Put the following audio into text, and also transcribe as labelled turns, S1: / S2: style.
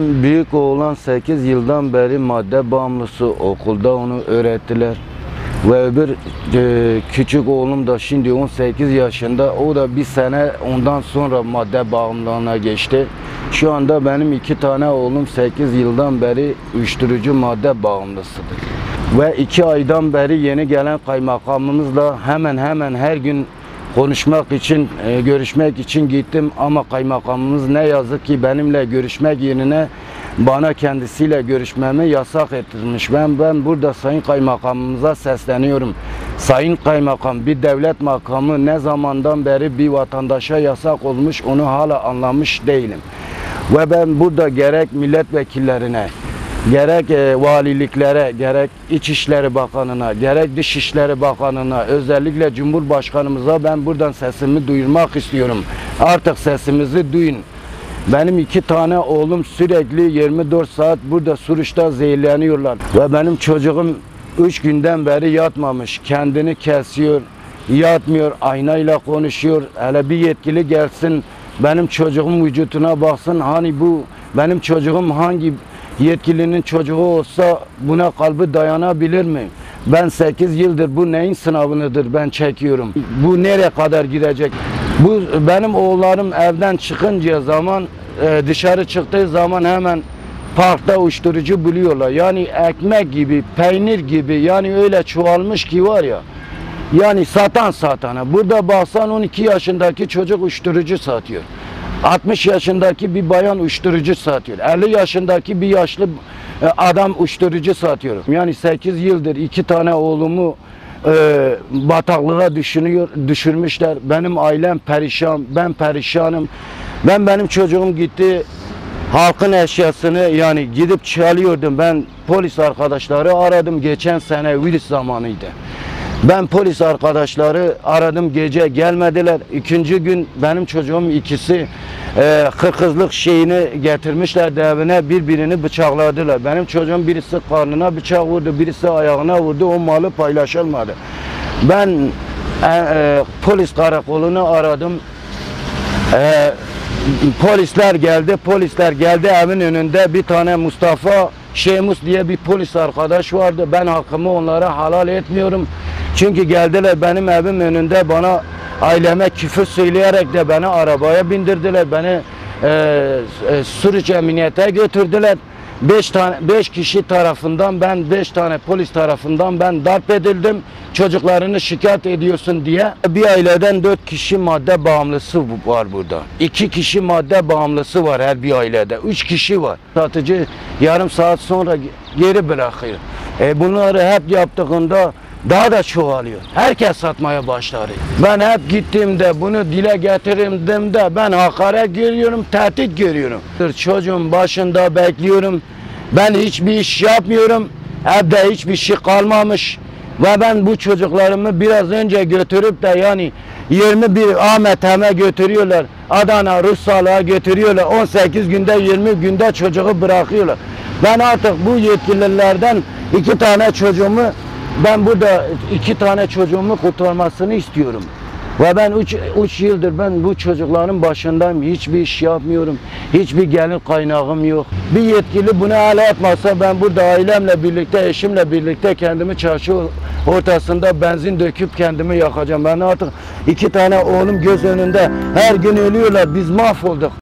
S1: Büyük oğlan 8 yıldan beri madde bağımlısı, okulda onu öğrettiler. Ve öbür küçük oğlum da şimdi 18 yaşında, o da bir sene ondan sonra madde bağımlılığına geçti. Şu anda benim 2 tane oğlum 8 yıldan beri uyuşturucu madde bağımlısıdır. Ve 2 aydan beri yeni gelen kaymakamımızla hemen her gün konuşmak için, görüşmek için gittim ama kaymakamımız ne yazık ki benimle görüşmek yerine bana kendisiyle görüşmemi yasak ettirmiş. Ben burada Sayın Kaymakamımıza sesleniyorum. Sayın Kaymakam, bir devlet makamı ne zamandan beri bir vatandaşa yasak olmuş, onu hala anlamış değilim. Ve ben burada gerek milletvekillerine, gerek valiliklere, gerek İçişleri Bakanı'na, gerek Dışişleri Bakanı'na, özellikle Cumhurbaşkanımıza ben buradan sesimi duyurmak istiyorum. Artık sesimizi duyun. Benim 2 tane oğlum sürekli 24 saat burada Suruç'ta zehirleniyorlar. Ve benim çocuğum 3 günden beri yatmamış. Kendini kesiyor, yatmıyor, aynayla konuşuyor. Hele bir yetkili gelsin, benim çocuğum vücuduna baksın. Hani bu benim çocuğum hangi yetkilinin çocuğu olsa buna kalbi dayanabilir mi? Ben 8 yıldır bu neyin sınavıdır ben çekiyorum. Bu nereye kadar gidecek? Bu benim oğullarım evden çıkınca zaman, dışarı çıktığı zaman hemen parkta uyuşturucu buluyorlar. Yani ekmek gibi, peynir gibi, yani öyle çoğalmış ki var ya. Yani satan satana. Burada baksan 12 yaşındaki çocuk uyuşturucu satıyor. 60 yaşındaki bir bayan uyuşturucu satıyor. 50 yaşındaki bir yaşlı adam uyuşturucu satıyor. Yani 8 yıldır 2 tane oğlumu bataklığa düşürmüşler. Benim ailem perişan, ben perişanım. Benim çocuğum gitti halkın eşyasını yani gidip çalıyordum. Ben polis arkadaşları aradım, geçen sene virüs zamanıydı. Ben polis arkadaşları aradım, gece gelmediler. 2. gün benim çocuğum ikisi kırkızlık şeyini getirmişler evine, birbirini bıçakladılar. Benim çocuğum birisi karnına bıçak vurdu, birisi ayağına vurdu, o malı paylaşılmadı. Ben polis karakolunu aradım. Polisler geldi evin önünde bir tane Mustafa Şemus diye bir polis arkadaş vardı. Ben hakkımı onlara halal etmiyorum. Çünkü geldiler benim evim önünde bana aileme küfür söyleyerek de beni arabaya bindirdiler. Beni Suruç Emniyete götürdüler. 5 kişi tarafından ben 5 tane polis tarafından ben darp edildim. Çocuklarını şikayet ediyorsun diye. Bir aileden 4 kişi madde bağımlısı var burada. 2 kişi madde bağımlısı var her bir ailede. 3 kişi var. Satıcı yarım saat sonra geri bırakıyor. Bunları hep yaptığında daha da çoğalıyor. Herkes satmaya başlar. Ben hep gittiğimde bunu dile getirdiğimde ben hakaret görüyorum, tehdit görüyorum. Çocuğun başında bekliyorum. Ben hiçbir iş yapmıyorum. Evde hiçbir şey kalmamış. Ve ben bu çocuklarımı biraz önce götürüp de yani 21 Ahmet'e götürüyorlar. Adana Russalı'ya götürüyorlar. 18 günde 20 günde çocuğu bırakıyorlar. Ben artık bu yetkililerden 2 tane çocuğumu ben burada 2 tane çocuğumu kurtarmasını istiyorum. Ve ben 3 yıldır ben bu çocukların başındayım. Hiçbir iş yapmıyorum. Hiçbir gelir kaynağım yok. Bir yetkili bunu hala yapmasa ben burada ailemle birlikte, eşimle birlikte kendimi çarşı ortasında benzin döküp kendimi yakacağım. Ben artık 2 tane oğlum göz önünde her gün ölüyorlar. Biz mahvolduk.